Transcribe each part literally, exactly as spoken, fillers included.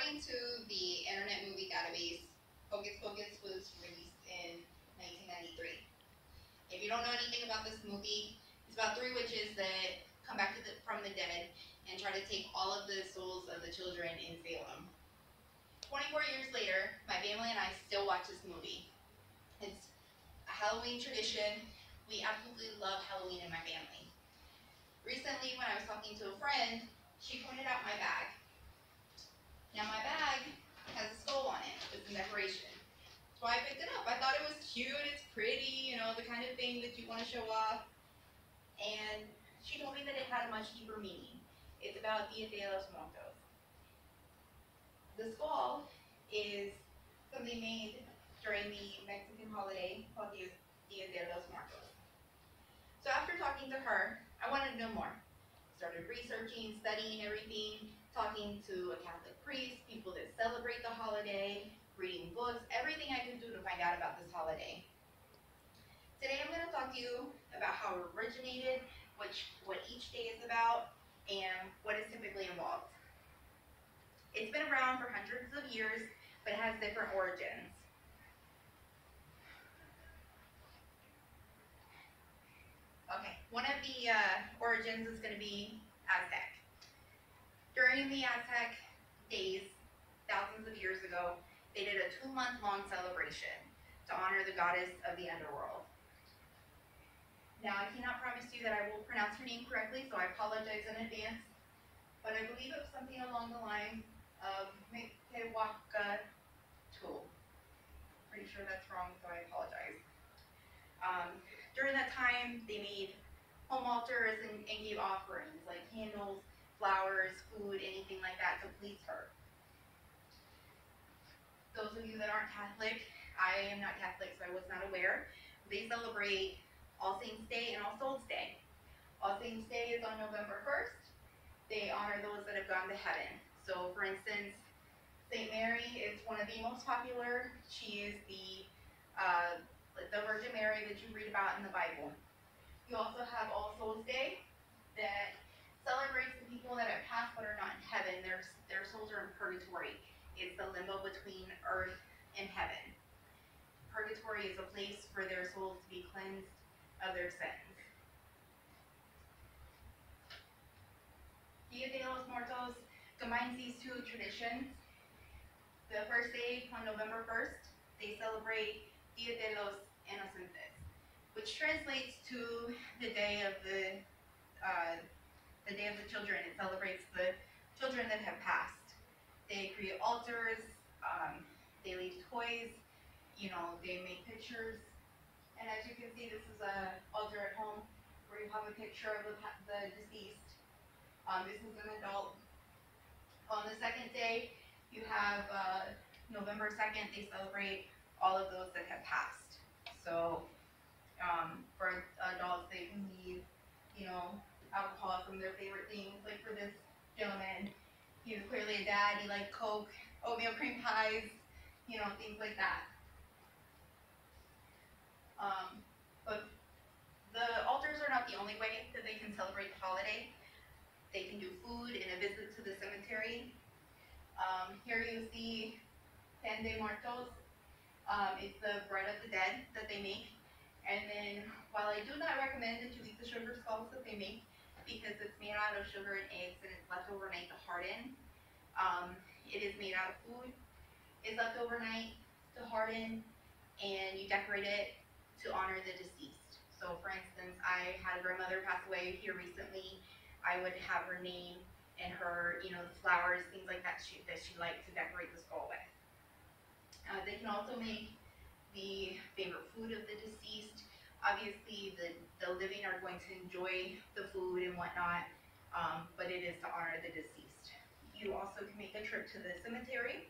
According to the Internet Movie Database, Hocus Pocus was released in nineteen ninety-three. If you don't know anything about this movie, it's about three witches that come back to the, from the dead and try to take all of the souls of the children in Salem. twenty-four years later, my family and I still watch this movie. It's a Halloween tradition. We absolutely love Halloween in my family. Recently, when I was talking to a friend, she pointed out my bag. Now my bag has a skull on it. It's a decoration. So I picked it up. I thought it was cute, it's pretty, you know, the kind of thing that you want to show off. And she told me that it had a much deeper meaning. It's about Dia de los Muertos. The skull is something made during the Mexican holiday called Dia, Dia de los Muertos. So after talking to her, I wanted to know more. Started researching, studying everything, talking to a Catholic priest, people that celebrate the holiday, reading books, everything I could do to find out about this holiday. Today I'm going to talk to you about how it originated, which, what each day is about, and what is typically involved. It's been around for hundreds of years, but it has different origins. Okay, one of the uh, origins is going to be Aztec. During the Aztec days, thousands of years ago, they did a two-month-long celebration to honor the goddess of the underworld. Now, I cannot promise you that I will pronounce her name correctly, so I apologize in advance, but I believe it was something along the lines of Mictlantecuhtli. Pretty sure that's wrong, so I apologize. Um, during that time, they made home altars and, and gave offerings like candles, flowers, food, anything like that to please her. Those of you that aren't Catholic, I am not Catholic, so I was not aware. They celebrate All Saints Day and All Souls Day. All Saints Day is on November first. They honor those that have gone to heaven. So for instance, Saint Mary is one of the most popular. She is the uh, the Virgin Mary that you read about in the Bible. You also have All Souls Day that celebrates the people that have passed but are not in heaven. Their, their souls are in purgatory. It's the limbo between earth and heaven. Purgatory is a place for their souls to be cleansed of their sins. Dia de los Muertos combines these two traditions. The first day, on November first, they celebrate Dia de los Inocentes, which translates to the day of the uh, the day of the children. It celebrates the children that have passed. They create altars, um, they leave toys, you know, they make pictures. And as you can see, this is an altar at home where you have a picture of the, the deceased. Um, this is an adult. On the second day, you have uh, November second, they celebrate all of those that have passed. So um, for adults, they can leave, you know, alcohol from their favorite things. Like for this gentleman, he was clearly a dad. He liked Coke, oatmeal cream pies, you know, things like that. Um, but the altars are not the only way that they can celebrate the holiday. They can do food and a visit to the cemetery. Um, here you see Pan de Muertos. Um, it's the bread of the dead that they make. And then, while I do not recommend that you eat the sugar skulls that they make, because it's made out of sugar and eggs and it's left overnight to harden, um, it is made out of food. It's left overnight to harden, and you decorate it to honor the deceased. So, for instance, I had a grandmother pass away here recently. I would have her name and her, you know, the flowers, things like that she, that she liked to decorate the skull with. Uh, they can also make the favorite food of the deceased. Obviously, the, the living are going to enjoy the food and whatnot, um, but it is to honor the deceased. You also can make a trip to the cemetery.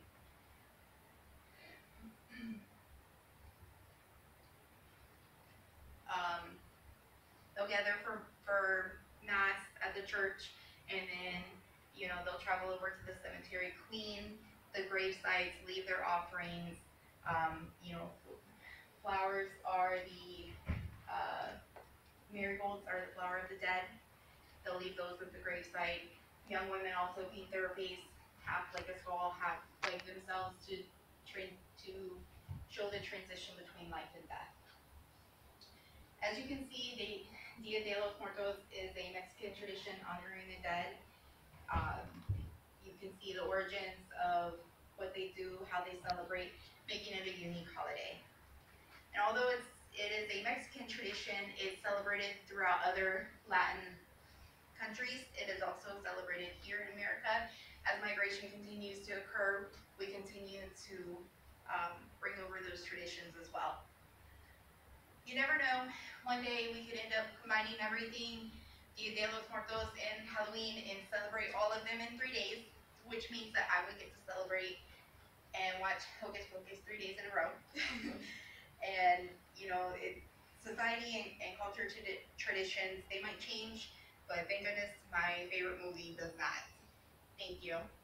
Um, they'll gather for, for mass at the church, and then, you know, they'll travel over to the cemetery, clean the grave sites, leave their offerings. Um, you know, flowers are the, uh, marigolds are the flower of the dead. They'll leave those at the grave site. Young women also paint their face have like a skull, have like themselves to train to show the transition between life and death. As you can see, the Dia de los Muertos is a Mexican tradition honoring the dead. Um, you can see the origins of what they do, how they celebrate, making it a unique holiday. And although it's it is a Mexican tradition, it's celebrated throughout other Latin countries. It is also celebrated here in America. As migration continues to occur, we continue to um, bring over those traditions as well. You never know, one day we could end up combining everything, Dia de los Muertos and Halloween, and celebrate all of them in three days, which means that I would get to celebrate and watch Hocus Pocus three days in a row. And, you know, it, society and, and culture tradi- traditions, they might change, but thank goodness my favorite movie does not. Thank you.